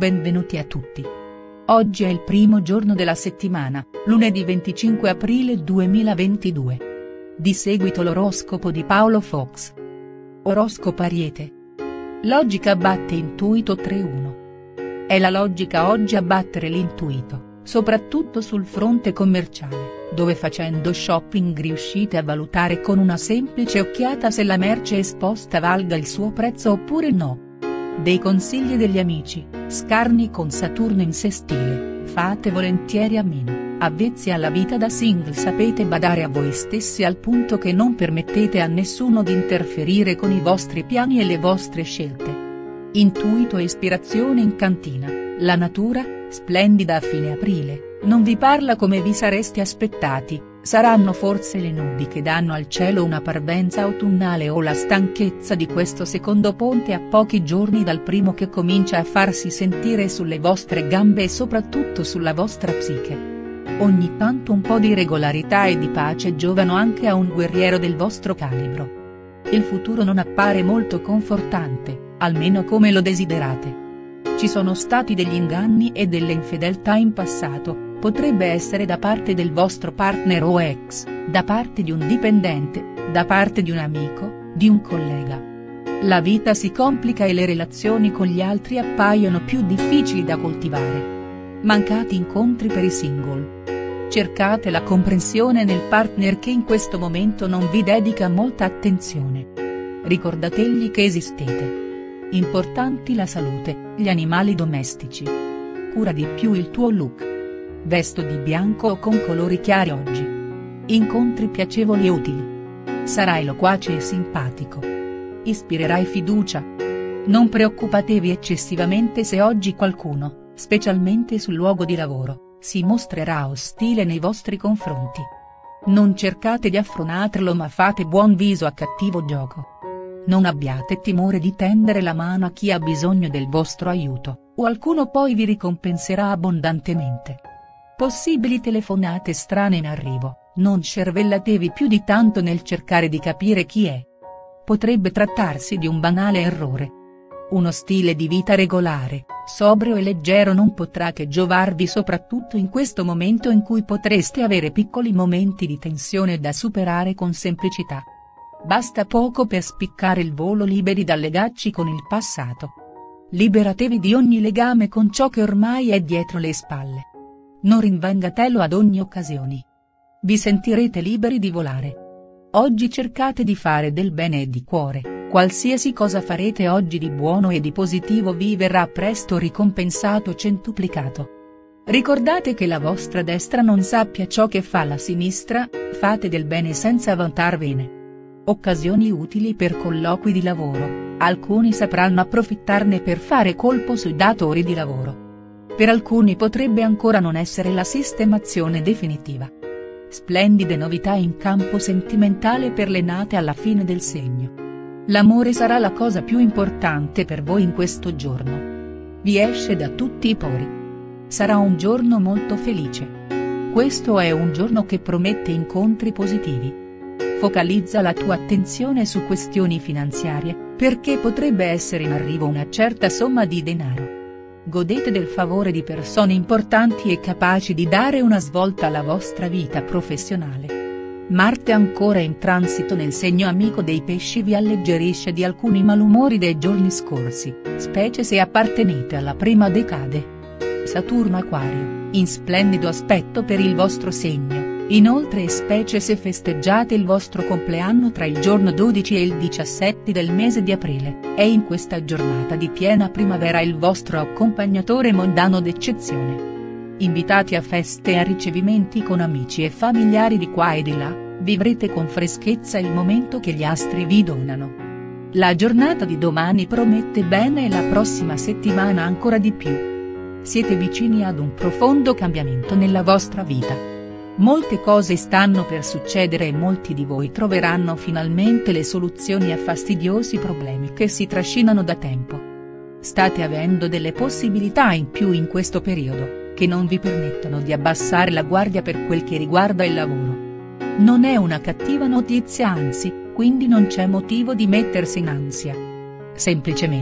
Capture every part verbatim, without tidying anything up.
benvenuti a tutti. Oggi è il primo giorno della settimana, lunedì venticinque aprile duemilaventidue. Di seguito l'oroscopo di Paolo Fox. Oroscopo Ariete. Logica batte intuito tre uno. È la logica oggi a battere l'intuito, soprattutto sul fronte commerciale, dove facendo shopping riuscite a valutare con una semplice occhiata se la merce esposta valga il suo prezzo oppure no. Dei consigli degli amici, scarni con Saturno in sestile, fate volentieri a meno, avvezzi alla vita da single sapete badare a voi stessi al punto che non permettete a nessuno di interferire con i vostri piani e le vostre scelte. Intuito e ispirazione in cantina, la natura, splendida a fine aprile, non vi parla come vi sareste aspettati. Saranno forse le nubi che danno al cielo una parvenza autunnale o la stanchezza di questo secondo ponte a pochi giorni dal primo che comincia a farsi sentire sulle vostre gambe e soprattutto sulla vostra psiche. Ogni tanto un po' di regolarità e di pace giovano anche a un guerriero del vostro calibro. Il futuro non appare molto confortante, almeno come lo desiderate. Ci sono stati degli inganni e delle infedeltà in passato. Potrebbe essere da parte del vostro partner o ex, da parte di un dipendente, da parte di un amico, di un collega. La vita si complica e le relazioni con gli altri appaiono più difficili da coltivare. Mancati incontri per i single. Cercate la comprensione nel partner che in questo momento non vi dedica molta attenzione. Ricordategli che esistete. Importanti la salute, gli animali domestici. Cura di più il tuo look. Vesto di bianco o con colori chiari oggi. Incontri piacevoli e utili. Sarai loquace e simpatico. Ispirerai fiducia. Non preoccupatevi eccessivamente se oggi qualcuno, specialmente sul luogo di lavoro, si mostrerà ostile nei vostri confronti. Non cercate di affrontarlo ma fate buon viso a cattivo gioco. Non abbiate timore di tendere la mano a chi ha bisogno del vostro aiuto, qualcuno poi vi ricompenserà abbondantemente. Possibili telefonate strane in arrivo, non cervellatevi più di tanto nel cercare di capire chi è. Potrebbe trattarsi di un banale errore. Uno stile di vita regolare, sobrio e leggero non potrà che giovarvi soprattutto in questo momento in cui potreste avere piccoli momenti di tensione da superare con semplicità. Basta poco per spiccare il volo liberi dalle legacci con il passato. Liberatevi di ogni legame con ciò che ormai è dietro le spalle. Non rinvengatelo ad ogni occasione. Vi sentirete liberi di volare. Oggi cercate di fare del bene e di cuore, qualsiasi cosa farete oggi di buono e di positivo vi verrà presto ricompensato centuplicato. Ricordate che la vostra destra non sappia ciò che fa la sinistra, fate del bene senza vantarvene. Occasioni utili per colloqui di lavoro, alcuni sapranno approfittarne per fare colpo sui datori di lavoro. Per alcuni potrebbe ancora non essere la sistemazione definitiva. Splendide novità in campo sentimentale per le nate alla fine del segno. L'amore sarà la cosa più importante per voi in questo giorno. Vi esce da tutti i pori. Sarà un giorno molto felice. Questo è un giorno che promette incontri positivi. Focalizza la tua attenzione su questioni finanziarie, perché potrebbe essere in arrivo una certa somma di denaro. Godete del favore di persone importanti e capaci di dare una svolta alla vostra vita professionale. Marte ancora in transito nel segno amico dei pesci vi alleggerisce di alcuni malumori dei giorni scorsi, specie se appartenete alla prima decade. Saturno Acquario, in splendido aspetto per il vostro segno. Inoltre specie se festeggiate il vostro compleanno tra il giorno dodici e il diciassette del mese di aprile, è in questa giornata di piena primavera il vostro accompagnatore mondano d'eccezione. Invitati a feste e a ricevimenti con amici e familiari di qua e di là, vivrete con freschezza il momento che gli astri vi donano. La giornata di domani promette bene e la prossima settimana ancora di più. Siete vicini ad un profondo cambiamento nella vostra vita. Molte cose stanno per succedere e molti di voi troveranno finalmente le soluzioni a fastidiosi problemi che si trascinano da tempo. State avendo delle possibilità in più in questo periodo, che non vi permettono di abbassare la guardia per quel che riguarda il lavoro. Non è una cattiva notizia anzi, quindi non c'è motivo di mettersi in ansia. Semplicemente,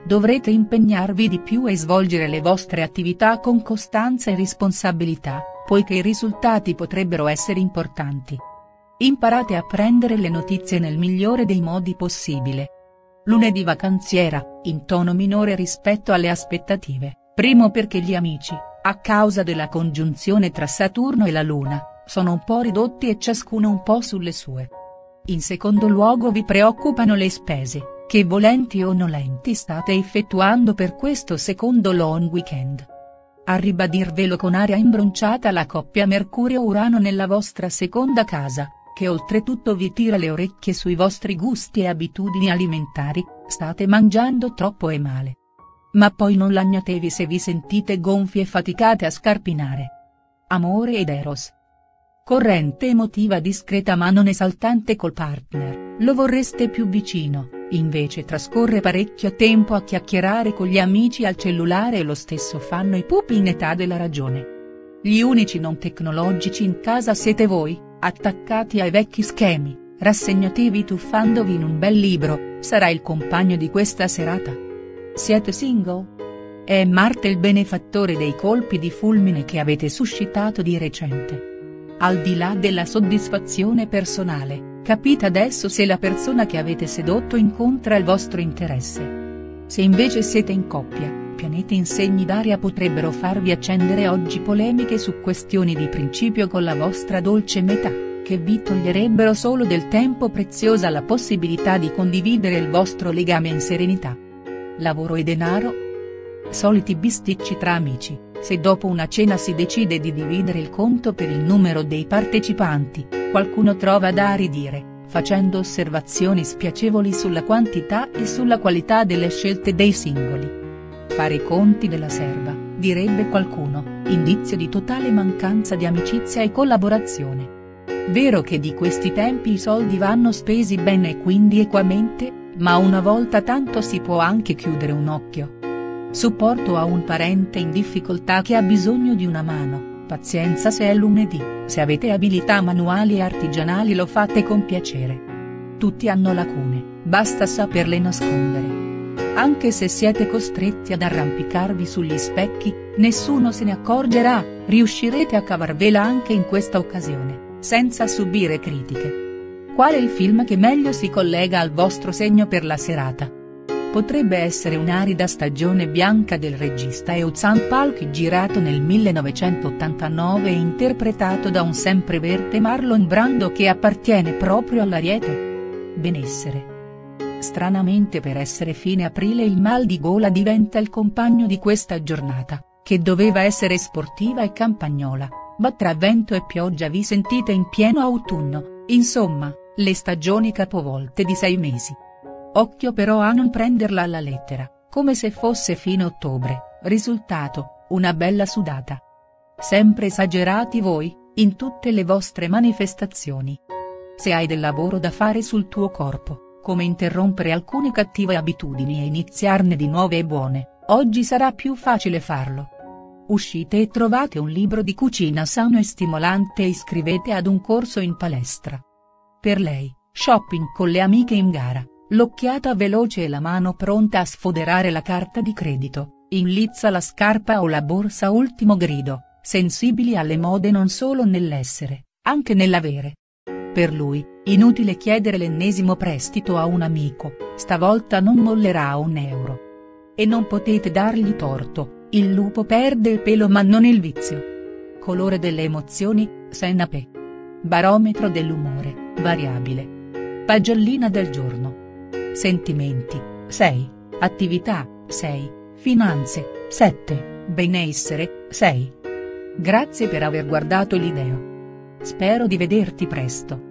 dovrete impegnarvi di più e svolgere le vostre attività con costanza e responsabilità, poiché i risultati potrebbero essere importanti. Imparate a prendere le notizie nel migliore dei modi possibile. Lunedì vacanziera, in tono minore rispetto alle aspettative, primo perché gli amici, a causa della congiunzione tra Saturno e la Luna, sono un po' ridotti e ciascuno un po' sulle sue. In secondo luogo vi preoccupano le spese, che volenti o nolenti state effettuando per questo secondo long weekend. A ribadirvelo con aria imbronciata la coppia Mercurio-Urano nella vostra seconda casa, che oltretutto vi tira le orecchie sui vostri gusti e abitudini alimentari, state mangiando troppo e male. Ma poi non lagnatevi se vi sentite gonfi e faticate a scarpinare. Amore ed Eros. Corrente emotiva discreta ma non esaltante col partner, lo vorreste più vicino, invece trascorre parecchio tempo a chiacchierare con gli amici al cellulare e lo stesso fanno i pupi in età della ragione. Gli unici non tecnologici in casa siete voi, attaccati ai vecchi schemi, rassegnatevi tuffandovi in un bel libro, sarà il compagno di questa serata. Siete single? È Marte il benefattore dei colpi di fulmine che avete suscitato di recente. Al di là della soddisfazione personale, capite adesso se la persona che avete sedotto incontra il vostro interesse. Se invece siete in coppia, pianeti in segni d'aria potrebbero farvi accendere oggi polemiche su questioni di principio con la vostra dolce metà, che vi toglierebbero solo del tempo prezioso alla possibilità di condividere il vostro legame in serenità. Lavoro e denaro? Soliti bisticci tra amici. Se dopo una cena si decide di dividere il conto per il numero dei partecipanti, qualcuno trova da ridire, facendo osservazioni spiacevoli sulla quantità e sulla qualità delle scelte dei singoli. Fare i conti della serva, direbbe qualcuno, indizio di totale mancanza di amicizia e collaborazione. Vero che di questi tempi i soldi vanno spesi bene e quindi equamente, ma una volta tanto si può anche chiudere un occhio. Supporto a un parente in difficoltà che ha bisogno di una mano, pazienza se è lunedì, se avete abilità manuali e artigianali lo fate con piacere. Tutti hanno lacune, basta saperle nascondere. Anche se siete costretti ad arrampicarvi sugli specchi, nessuno se ne accorgerà, riuscirete a cavarvela anche in questa occasione, senza subire critiche. Qual è il film che meglio si collega al vostro segno per la serata? Potrebbe essere Un'arida stagione bianca del regista Euzhan Palky girato nel millenovecentottantanove e interpretato da un sempreverde Marlon Brando che appartiene proprio all'Ariete. Benessere. Stranamente per essere fine aprile il mal di gola diventa il compagno di questa giornata, che doveva essere sportiva e campagnola, ma tra vento e pioggia vi sentite in pieno autunno, insomma, le stagioni capovolte di sei mesi. Occhio però a non prenderla alla lettera, come se fosse fine ottobre, risultato, una bella sudata. Sempre esagerati voi, in tutte le vostre manifestazioni. Se hai del lavoro da fare sul tuo corpo, come interrompere alcune cattive abitudini e iniziarne di nuove e buone, oggi sarà più facile farlo. Uscite e trovate un libro di cucina sano e stimolante e iscrivete ad un corso in palestra. Per lei, shopping con le amiche in gara. L'occhiata veloce e la mano pronta a sfoderare la carta di credito, inlizza la scarpa o la borsa ultimo grido, sensibili alle mode non solo nell'essere, anche nell'avere. Per lui, inutile chiedere l'ennesimo prestito a un amico, stavolta non mollerà un euro. E non potete dargli torto, il lupo perde il pelo ma non il vizio. Colore delle emozioni, Senape. Barometro dell'umore, variabile. Pagellina del giorno. Sentimenti, sei, attività, sei, finanze, sette, benessere, sei. Grazie per aver guardato il video. Spero di vederti presto.